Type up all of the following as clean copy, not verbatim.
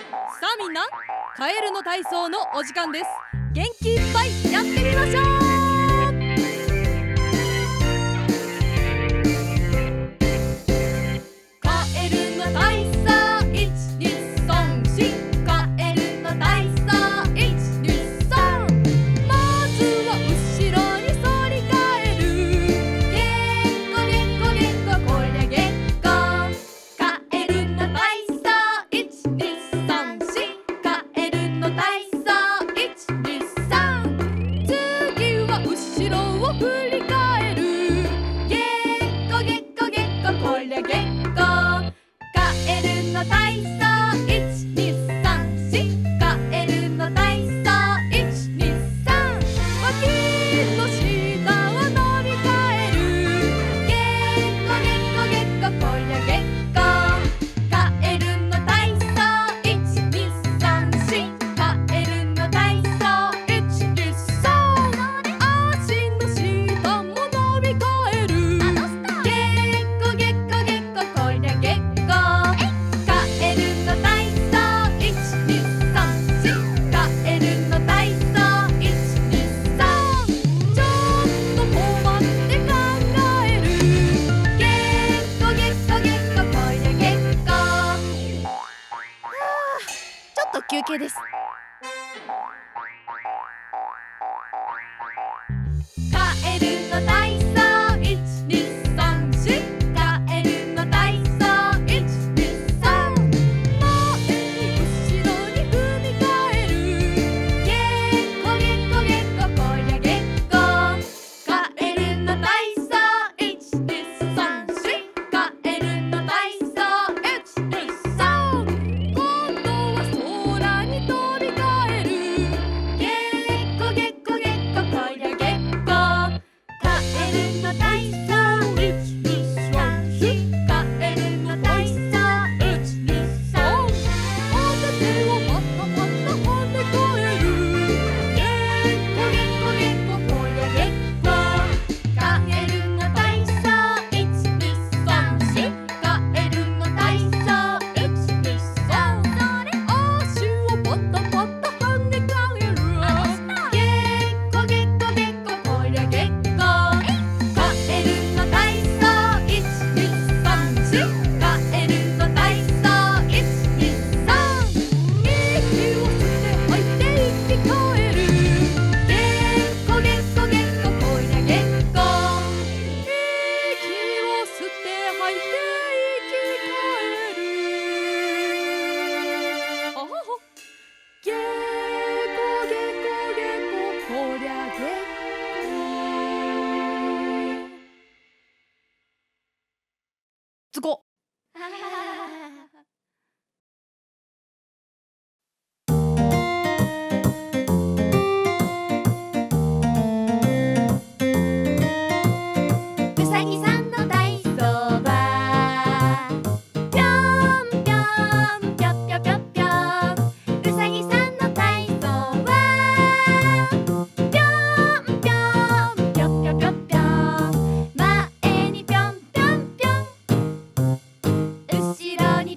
さあみんな、カエルの体操のお時間です。元気いっぱいやってみましょう。カエルの体操1、2、3、4。カエルの体操1、2、3。まずは後ろに反り返る。げっこげっこげっこ、こりゃげっこ。カエルの体操1、2、3、4。カエルの体操1、2、3。次は後ろを振り返る。げっこげっこげっこ、こりゃげっこ。カエルの体操1、2、3、4。カエルの体操1、2、3。脇の下を伸び返る。げっこげっこげっこ、こりゃげっこ。カエルの体操1、2、3、4。カエルの体操1、2、3。足の下も伸び返る。げっこげっこげっこ、こりゃげっこ。カエルの体操1、2、3、4。カエルの体操1、2、3。ちょっと止まって考える。げっこげっこげっこ、こりゃげっこ。ちょっと休憩です。カエルの体操1、2、3、4。カエルの体操1、2、3。前に後ろに踏み返る。げっこげっこげっこ、こりゃげっこ。カエルの体操1、2、3、4。カエルの体操1、2、3。今度は空に飛び返る。げっこげっこげっこ、こりゃげっこ。カエルの体操1、2、3、4。カエルの体操1、2、3。おててをパタパタ跳ね返る。げっこげっこげっこ、こりゃげっこ。カエルの体操1、2、3、4。カエルの体操1、2、3。足をパタパタ跳ね返る。げっこげっこげっこ、こりゃげっこ。カエルの体操1、2、3、4。カエルの体操1、2、3。息を吸って吐いて生き返る。げっこげっこげっこ、こりゃげっこ。息を吸って吐いて生き返る。あはは。げっこげっこげっこ、こりゃげっこ。つこ。うさぎさんの体操はぴょんぴょんぴょぴょぴょぴょん。うさぎさんの体操はぴょんぴょんぴょぴょぴょぴょん。前にぴょんぴょんぴょん。後ろに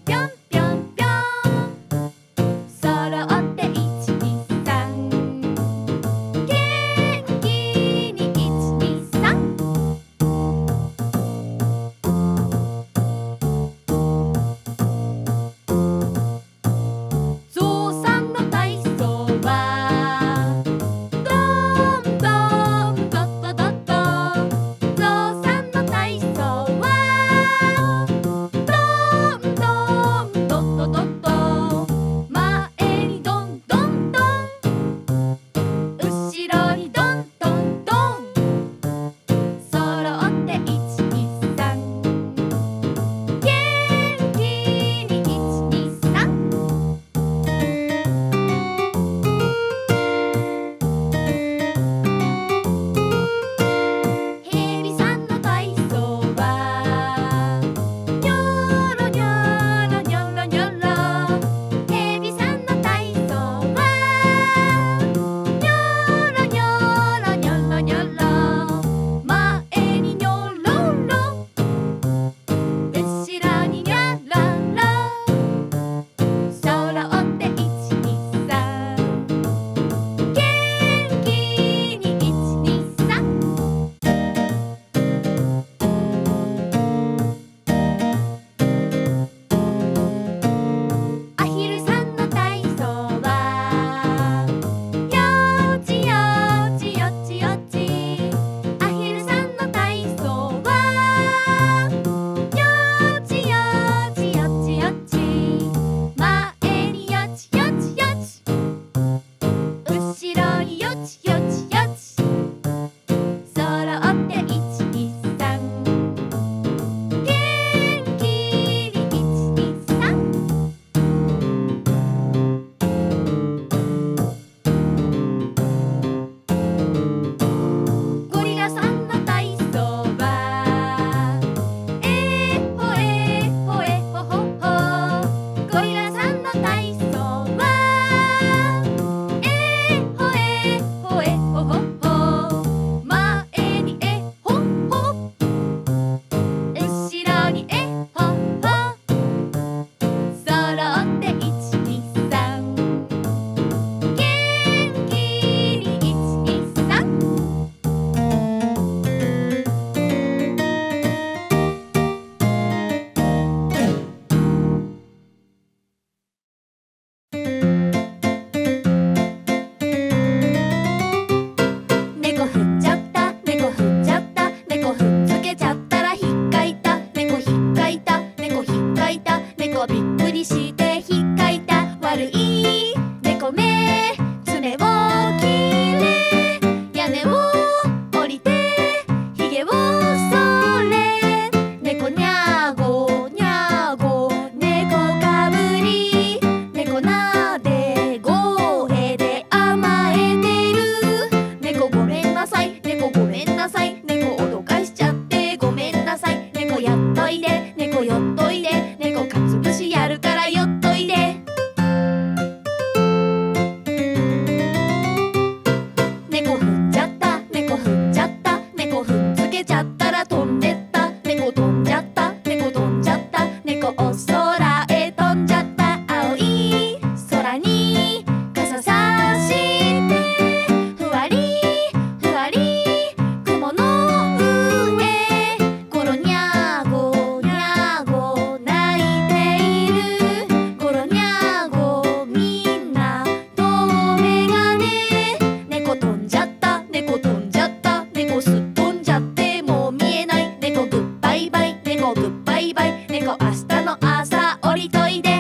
の明日の朝降りといで。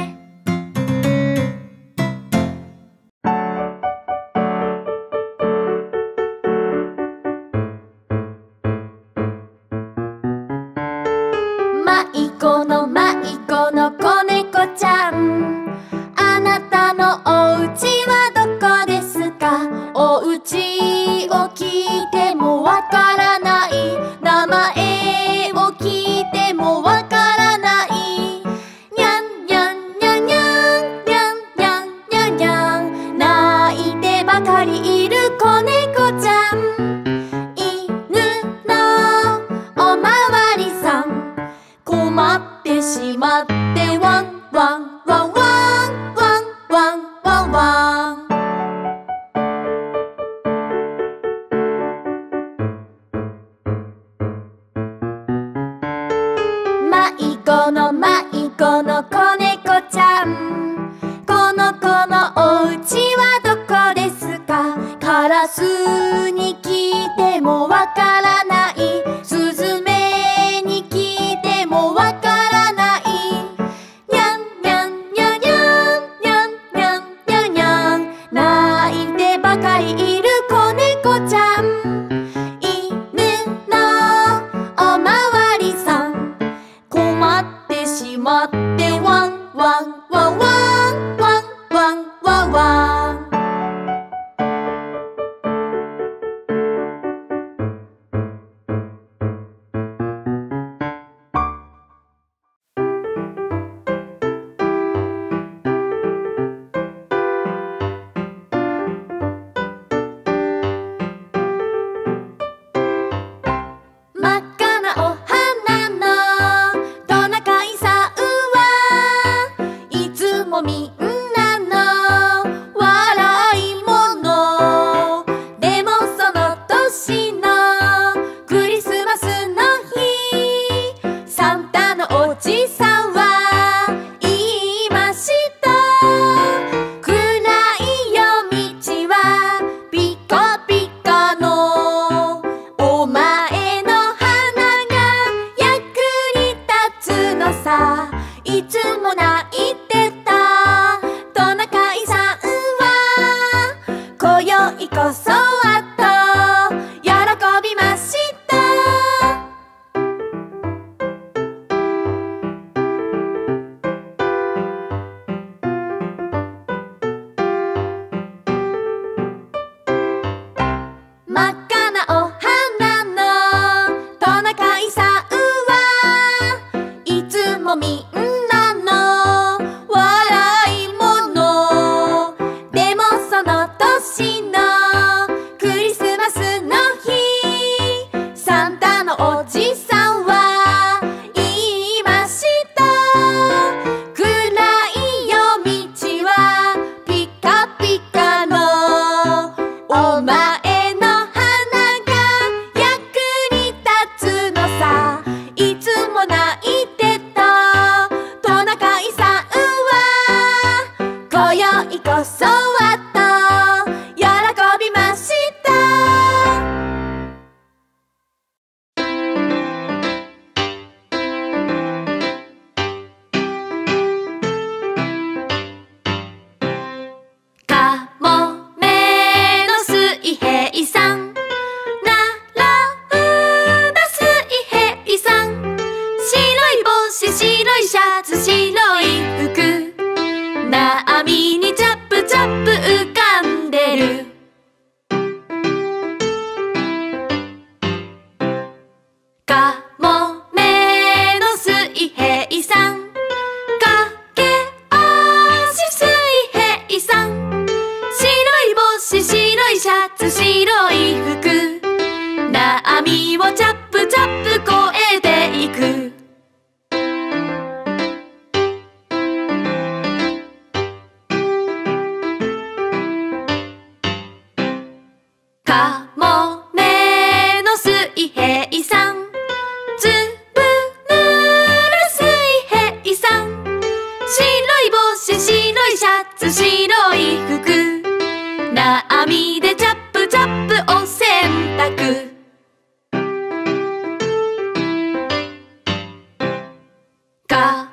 迷子の子猫ちゃん、あなたのお家はどこですか？お家を聞いてもわからない、名前を聞いてもわからない。にゃんにゃんにゃんにゃんにゃんにゃんにゃんにゃん、泣いてばかりいる子猫ちゃん。犬のおまわりさん、困ってしまってワンワンワンワンワンワンワンワン。迷子の子猫ちゃん、この子のお家はどこですか？カラスに聞いてもわからない、スズメに聞いてもわからない。にゃんにゃんにゃんにゃんにゃんにゃんにゃんにゃん、泣いてばかりいる子猫ちゃん。犬のおまわりさん、困ってしまってワンワンワンワンワンワンワンワン。真っ赤なお花のトナカイさんはいつもみんなの笑い者。でもその年のクリスマスの日、サンタのおじさんは言いました。暗い夜道はピカピカの、お前の花が役に立つのさ。いつも泣いてたトナカイさんは今宵こそはと喜びました。真っ赤なお花のトナカイさんはいつもみんなの笑い者。でもその年のクリスマスの日、サンタのおじさんは言いました。暗い夜道はピカピカの、お前の花が役に立つのさ。いつも泣いてたトナカイさんは今宵こそはと喜びました。カモメの水平さん、ならうだ水平さん、白い帽子白いシャツ白い服、波にチャップチャップ浮かんでる。カモメの水平さん、駆け足水平さん、白い帽子白いシャツ白い服、波をチャップチャップ越えていく。カモメの水平さん、ずぶぬる水平さん、白い帽子白いシャツ白い服、波でチャップチャップお洗濯。カ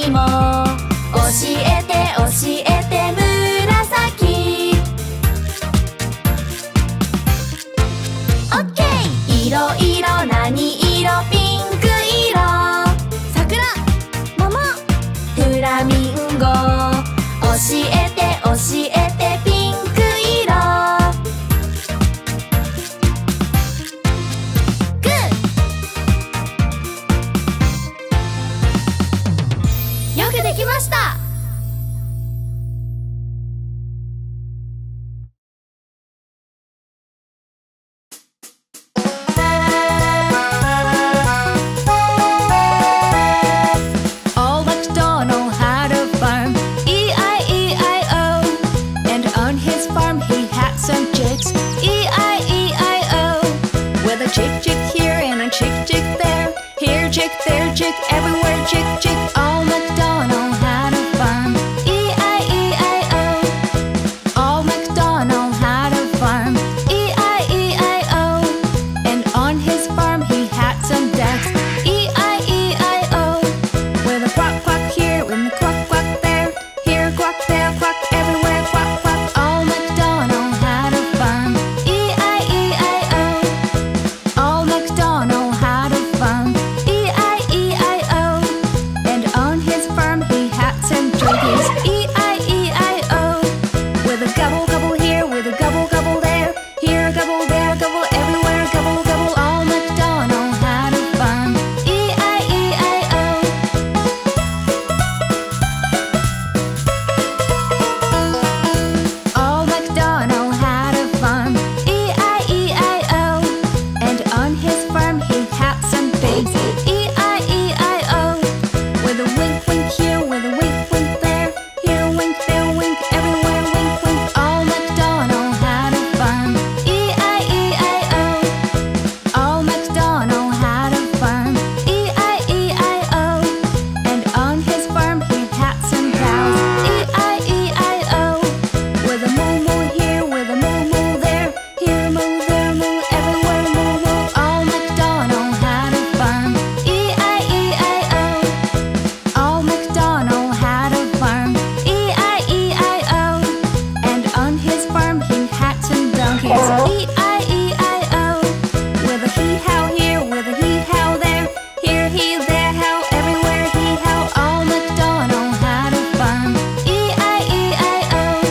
にも教えて教えて紫。オッケー。いろいろ何色？ピンク色。桜、桃、フラミンゴ。教えて教えてピンク色。グー。よくできました。 Old MacDonald had a farm, E-I-E-I-O. And on his farm he had some chicks, E-I-E-I-O. With a chick chick here and a chick chick there, here chick, there chick, everywhere chick chick. Old MacDonald had a farm, E-I-E-I-O. Old MacDonald had a farm, E-I-E-I-O. And on his farm he had some ducks, E-I-E-I-O. With a quack quack here, with a quack quack there, here quack, there quack, everywhere quack quack. Old MacDonald had a farm, E-I-E-I-O. Old MacDonald had a farm, E-I-E-I-O. And on his farm he had some turkeys, E-I-E-I-O. With a gobble gobble here, with a gobble gobble there, here gobble, there gobble, everywhere gobble gobble. Old MacDonald had a farm, E-I-E-I-O. Old MacDonald had a farm, E-I-E-I-O. And on his farm he had some pigs, E-I-E-I-O. With a wink wink here, with a wink wink there, here wink, there wink, everywhere wink wink. Old MacDonald had a farm, E-I-E-I-O. Old MacDonald had a farm, E-I-E-I-O. And on his farm he had some cows, E-I-E-I-O. With a moo moo here, with a moo moo there, here moo, there moo, everywhere moo moo. Old MacDonald had a farm, E-I-E-I-O. Old MacDonald had a farm, E-I-E-I-O. And on his farm he had some donkeys, E-I-E-I-O. With a hee-haw here, with a hee-haw there, here he, there how, everywhere hee-haw. Old MacDonald had a farm, E-I-E-I-O.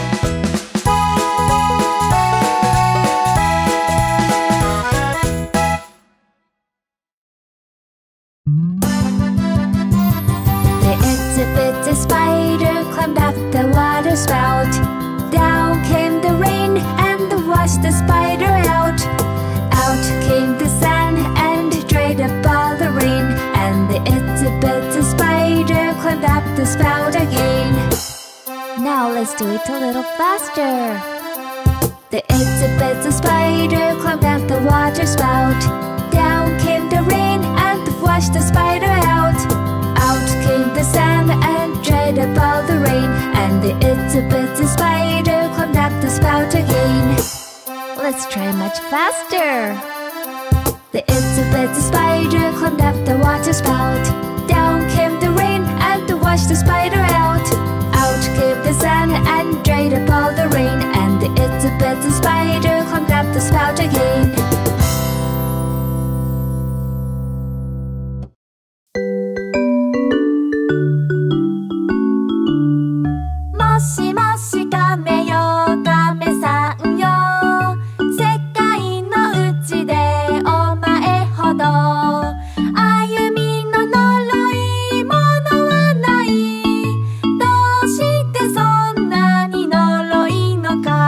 The itsy bitsy spider climbed up the water spout. Down came the rain and washed the spider out. Out came the sun and dried up all the rain. And the itsy bitsy spider climbed up the spout again. Now let's do it a little faster. The itsy bitsy spider climbed up the water spout. Down came the rain and washed the spider out. Out came the sun and dried up all the rain. And the itsy bitsy spider climbed up the spout again. Let's try much faster. The itsy bitsy spider climbed up the water spout. Down came the rain and washed the spider out. Out came the sun and dried up all the rain. And the itsy bitsy spider climbed up the spout again. Moshi moshi game yo, game san yo. Sekai no uchi de omae hodo. Ayumi no noroi mono wa nai. Doushite sonna ni noroi no ka.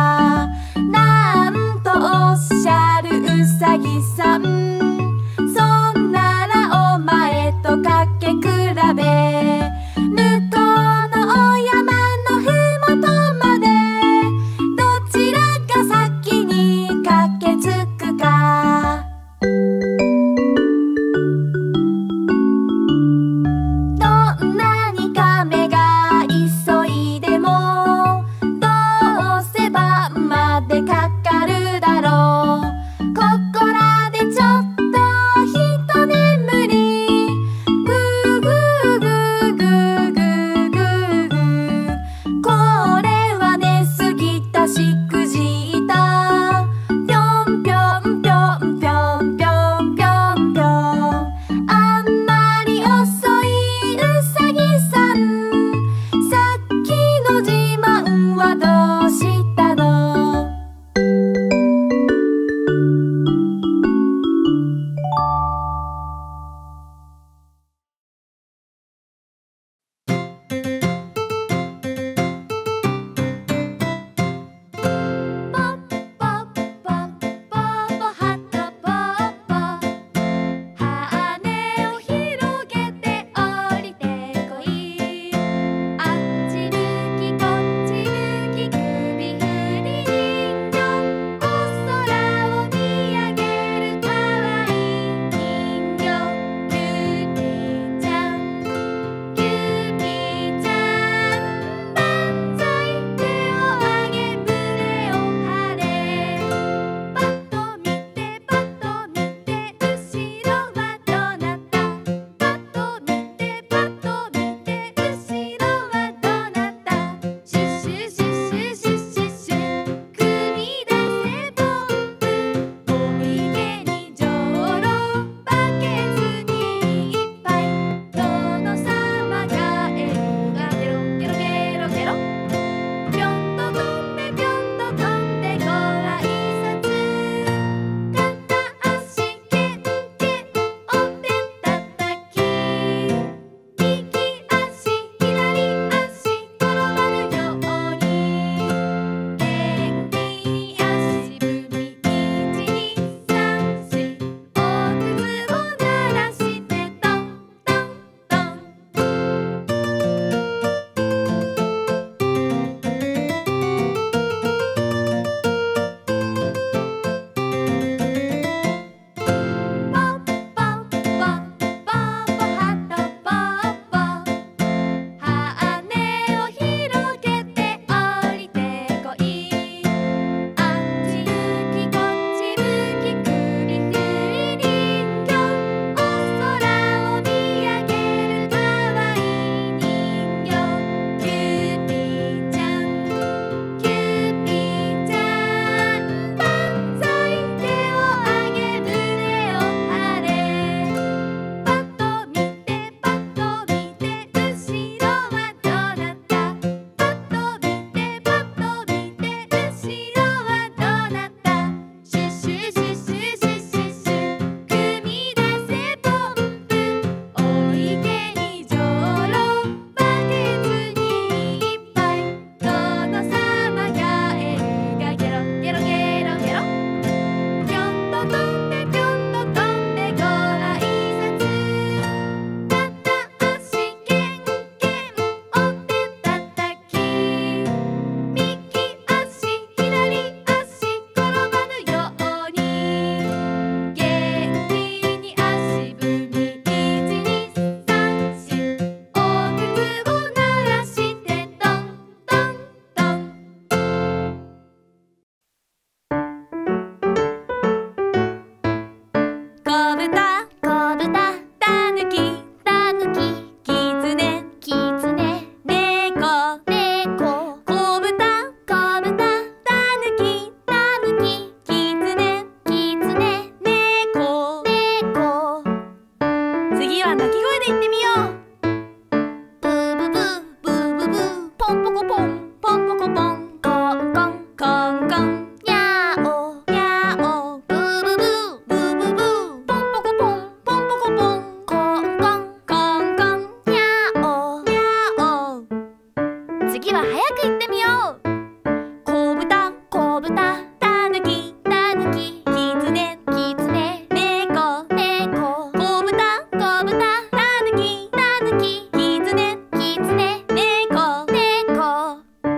豚タヌキタヌキキツネキツネ猫猫子豚子豚タヌキタヌキキツネキツネ猫猫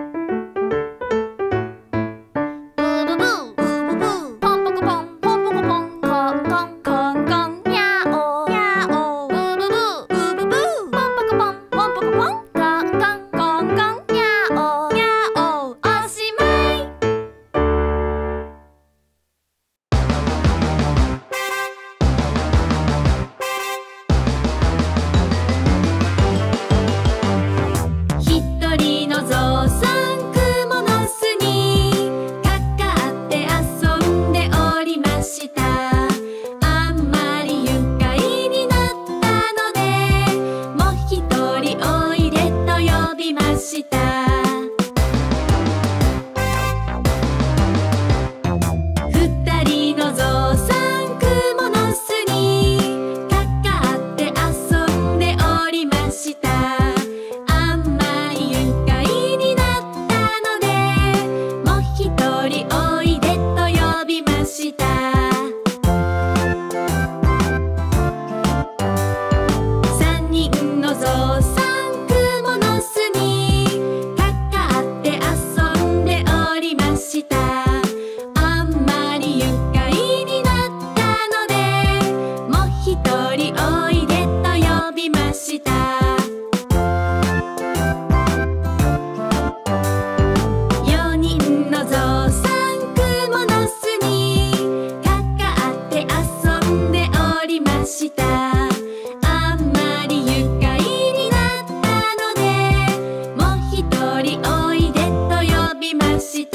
ブブブーブブブーポンポコポンポンポコポンコンコンコンコンニャオニャオブブブーブブブーポンポコポンポンポコポンコンコンコンコンニャオニャオおしまい。ひとりのぞうさんくもの巣にかかって遊んでおりました。あんまり愉快になったのでもうひとりおいでと呼びました。ふたりのぞうさんくもの巣にかかって遊んでおりました。あんまり愉快になったのでもうひとりおいでと呼びました。三人のぞうさんくもの巣にかかって遊んでおりました。あんまり愉快になったのでもうひとりおいでと呼びました。四人のぞうさんくもの巣にかかって遊んでおりました。あんまり愉快になったのでもうひとりおいでと呼びました。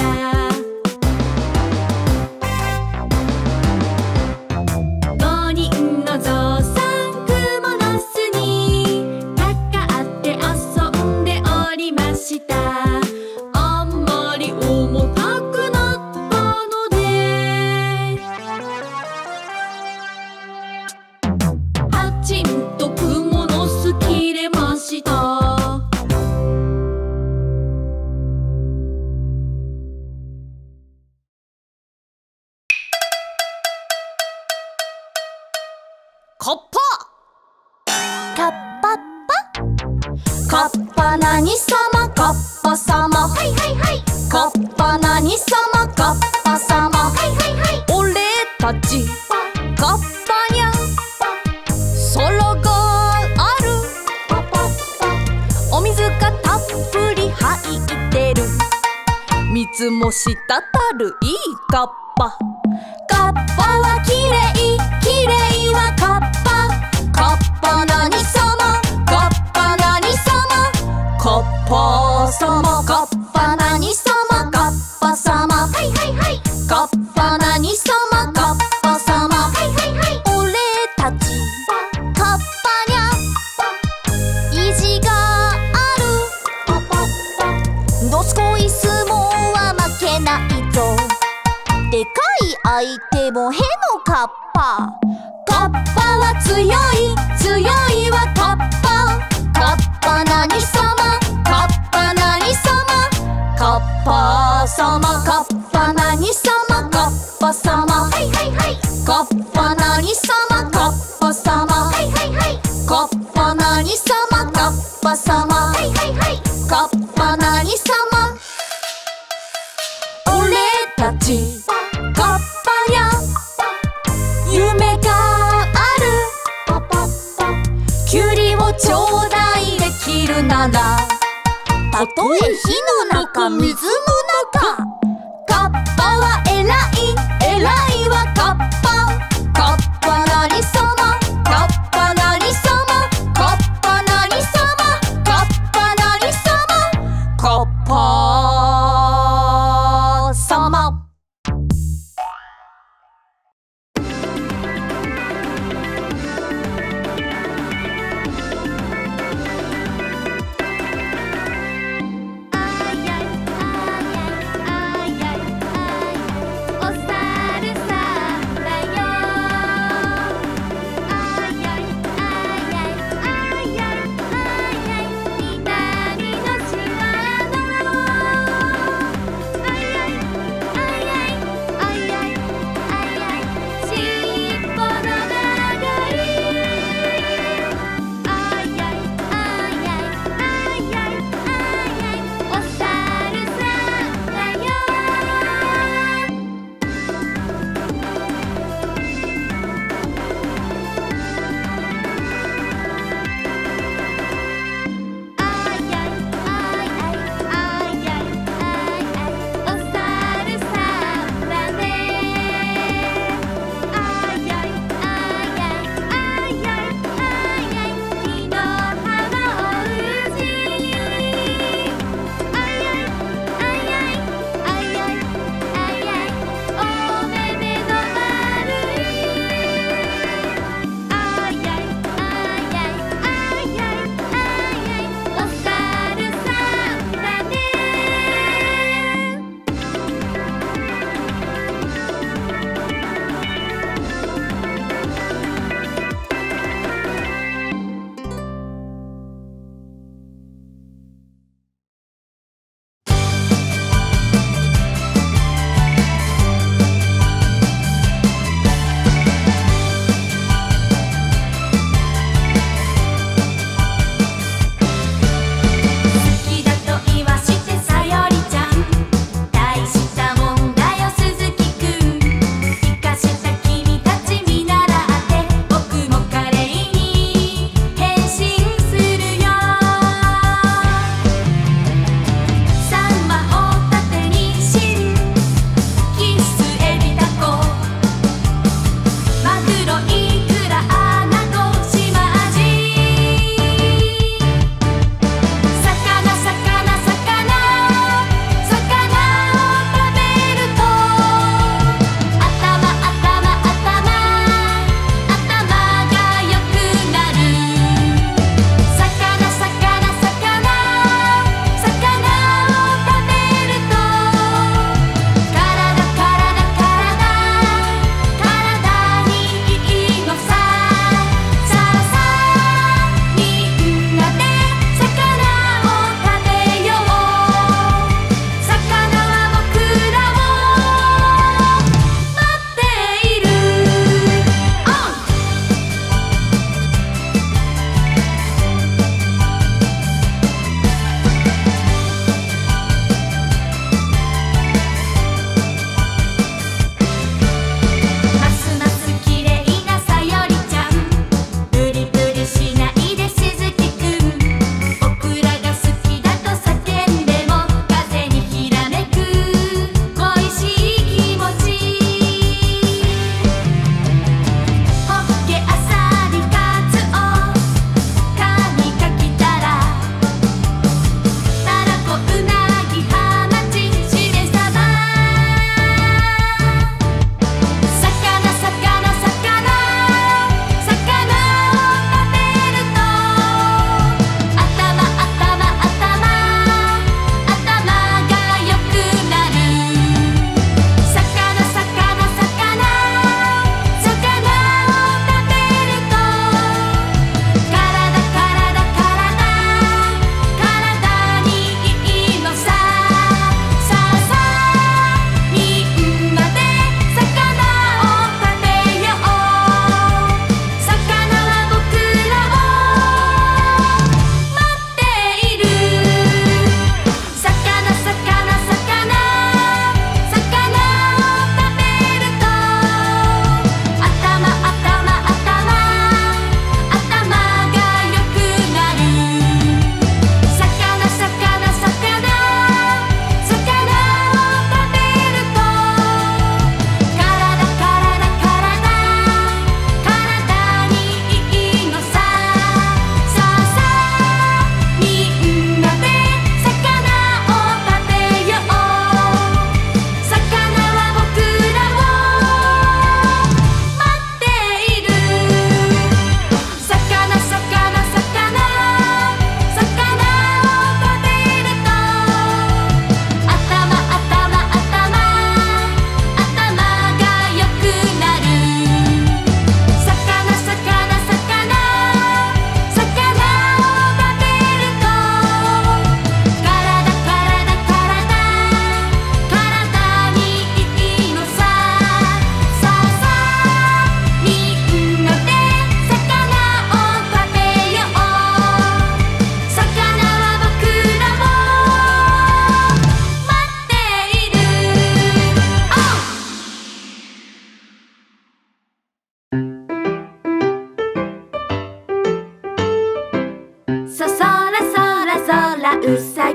五人のぞうさんくもの巣にかかって遊んでおりました。あんまり重たくなったのでパチンとクモの巣切れました。カッパカッパッパカッパ何様カッパ様はいはいはいカッパ何様カッパ様はいはいはい俺たちカッパにゃ空があるお水がたっぷり入ってる水も滴るいいカッパ。 カッパはきれいきれいはカッパカッパ何様カッパ何様カッパ様カッパ何様カッパ様はいはいはいカッパ何様カッパ様はいはいはい俺たちカッパにゃ意地があるどすこい相撲は負けないぞでかい相手もへのカッパカッパは強い強いはカッパカッパ何様カッパ何様カッパ様カッパ何様カッパ様はいはいはいカッパ何様カッパ様はいはいはいカッパ何様カッパ様はいはいはいカッパ何様俺たちカッパにゃ夢があるキュウリをちょうだいできるならたとえ火の中水の中カッパは偉い偉いはカッパカッパ何様カッパ何様カッパ何様カッパ何様カッパ様あ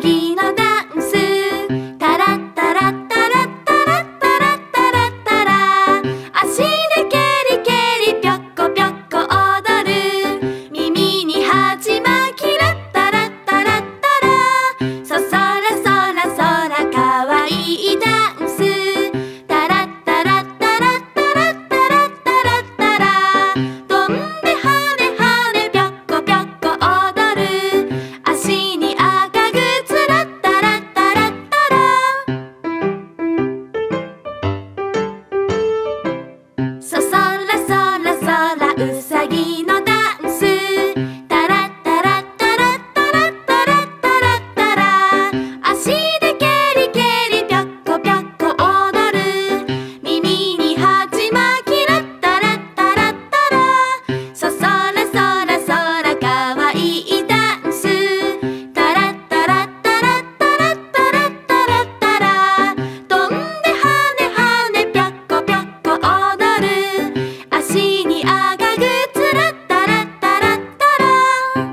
ぎのダンス。タラッタラッタラッタラッタラッタラッタラ。足でケリケリぴょっこぴょっこ踊る。耳に鉢巻きラッタラッタラッタラ。そらそらそらかわいいダンス。タラッタラッタラッタラッタラッタラッタラ。飛んで跳ね跳ねぴょっこぴょっこ踊る。足に赤靴ラッタラッタラッタラ。そらそらそらうさぎのダンス。タラッタラッタラッタラッタラッタラッタラ。足でケリケリぴょっこぴょっこ踊る。耳に鉢巻きラッタラッタラッタラ。そらそらそらかわいいダンス。タラッタラッタラッタラッタラッタラッタラ。飛んで跳ね跳ねぴょっこぴょっこ踊る。足に赤靴ラッタラッタラッタラ。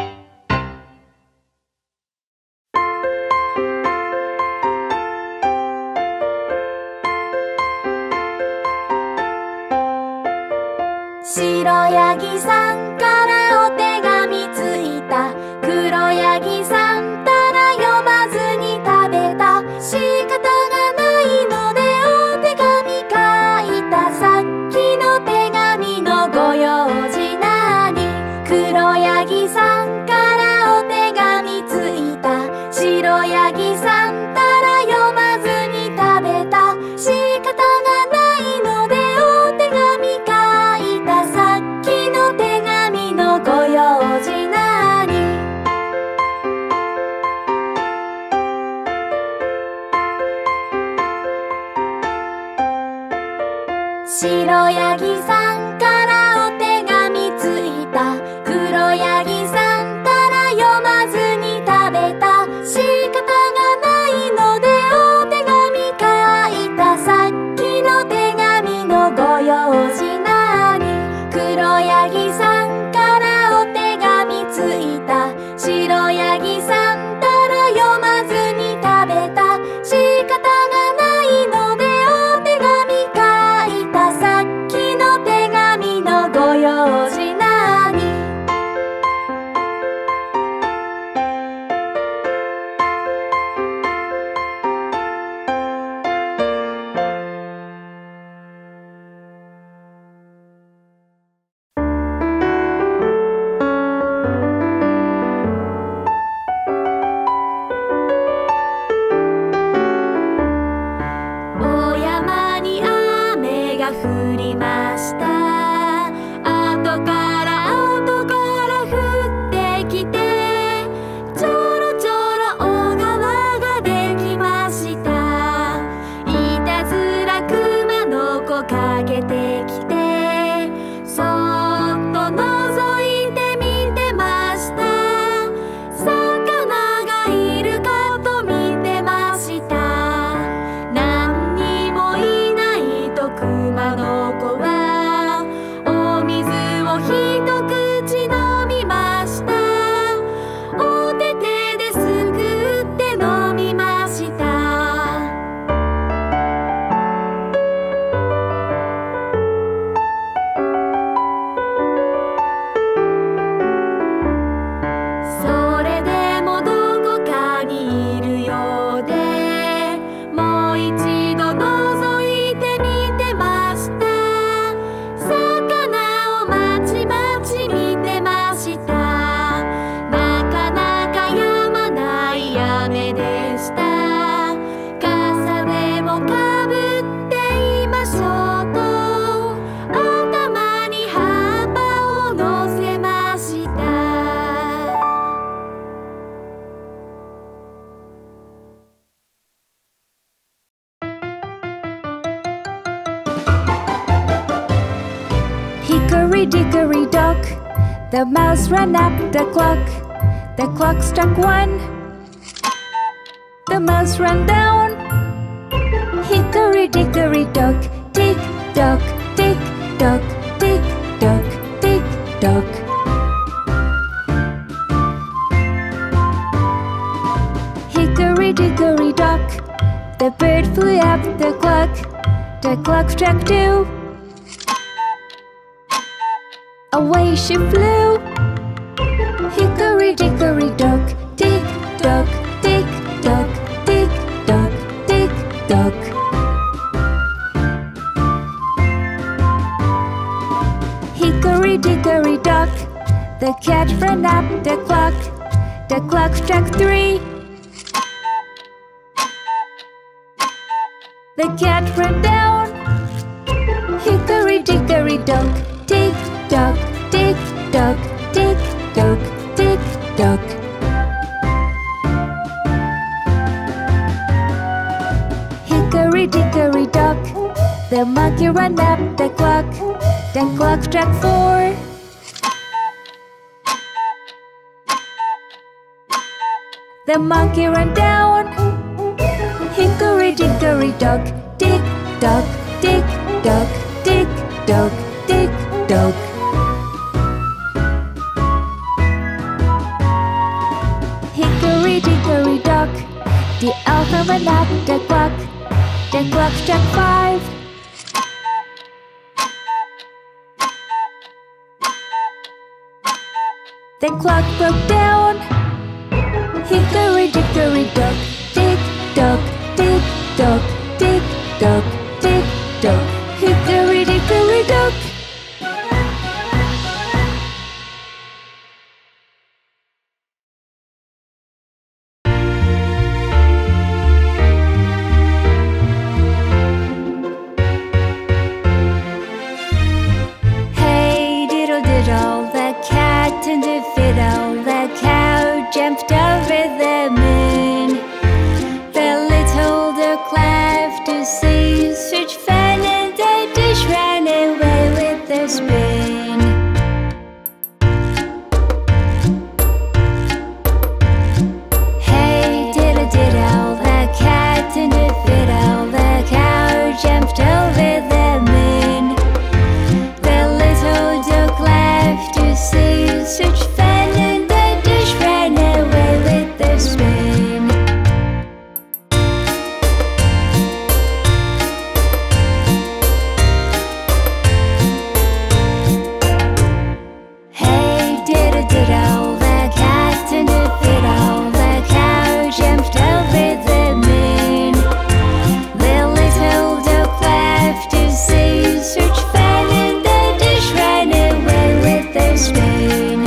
白ヤギさんからお手紙ついた。黒ヤギさんたら読まずに食べた。仕方がないのでお手紙書いた。さっきの手紙のご用事なに。黒ヤギさんからお手紙ついた。白ヤギさんたら読まずに食べた。仕方がないのでお手紙書いた。さっきの手紙のご用事なに。白ヤギさんからお手紙ついた。黒ヤギさんたら読まずに食べた。仕方がないのでお手紙書いた。さっきの手紙のご用事なに。黒ヤギさんからお手紙ついた。白ヤギさんたら読まずに食べた。仕方がないのでお手紙書いた。さっきの手紙のご用事なに。お山に雨が降りました。後から降ってきて、ちょろちょろ小川ができました。いたずら熊の子かけてきて、そっと覗いてみてました。魚がいるかと見てました。何にもいないと熊の子はお水を一口飲みました。お手手ですくって飲みました。それでもどこかにいるようで、もう一度覗いてみてました。魚をまちまち見てました。なかなか止まない雨でした。傘でもかぶっていましょうと、頭に葉っぱを乗せました。 Hickory dickory dock, the mouse ran up the clock. The clock struck 1. The mouse ran down. Hickory dickory dock, tick tock, tick tock, tick tock, tick tock. The bird flew up the clock struck 2. Away she flew. Hickory dickory dock, tick tock, tick tock, tick tock, tick tock. Hickory dickory dock, the cat ran up the clock struck 3. The cat ran down. Hickory dickory dock, tick tock, tick tock, tick tock, tick tock. Hickory dickory dock, the monkey ran up the clock struck 4. The monkey ran down. Hickory dickory dock, tick tock, tick tock, tick tock, tick tock. Hickory dickory dock, the elephant ran up the clock struck 5. The clock broke down. Hickory dickory dock, tick tock, tick tock, tick tock, tick tock. Hickory dickory dock. Hey diddle diddle, the cat and the fiddle, the cow jumped over the moon. The little duck laughed to see such fun, and the dish ran away with the spoon. Hey diddle diddle, the cat and the fiddle, the cow jumped over the moon. The little duck laughed to see such fun, and the dish ran away with the spoon. Hey diddle diddle, the cat and the fiddle, the cow jumped over the moon. The little duck laughed to see such fun, and the dish ran away with the spoon.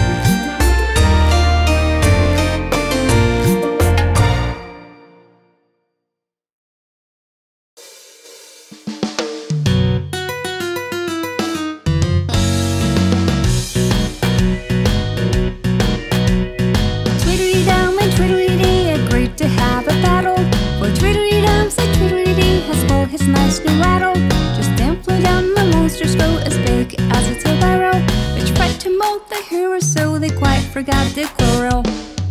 Tweedledum and Tweedledee agreed to have a battle. For Tweedledum said Tweedledee has pulled his nice new rattle. Just then flew down the monster's bow as big as a wheelbarrow, which tried to mold the hero so they quite forgot the quarrel.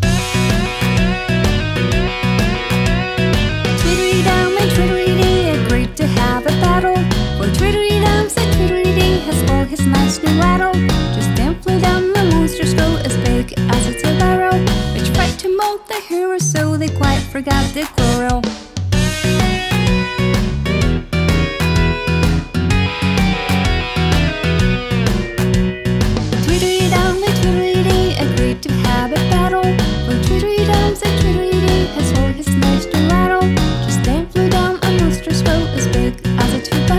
Tweedledum and Tweedledee agreed to have a battle. For Tweedledum said Tweedledee has pulled his nice new rattle. Just then flew down the monster's bow as big as a wheelbarrow, which tried to mold the hero so they quite forgot the quarrel. Tweedledum and Tweedledee agreed to have a battle. For Tweedledum said Tweedledee has pulled his nice new rattle. Just then flew down a monster's bow as big as a wheelbarrow,